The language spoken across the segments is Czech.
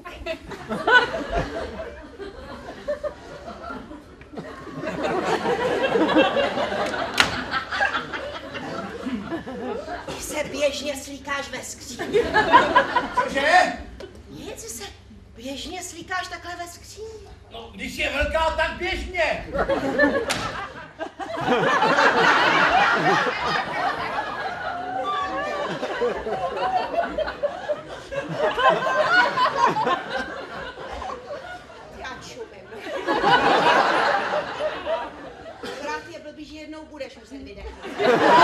Ty se běžně slíkáš ve skříni. Cože? Nic, ty se běžně slíkáš takhle ve skříni. No, když je velká, tak běžně. Já čumím. Akorát je blbý, že jednou budeš muset vydechnout.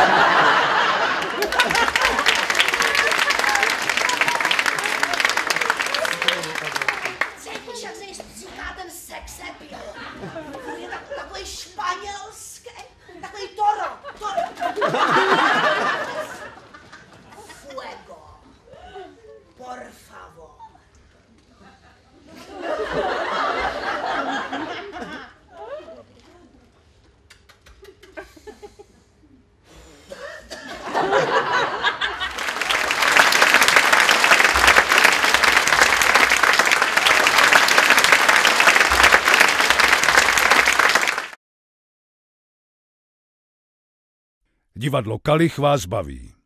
Cítíš, jak se jí stříká ten sex appeal? Je takový španělský, takový toro. Fuego. Por favor. Divadlo Kalich vás baví.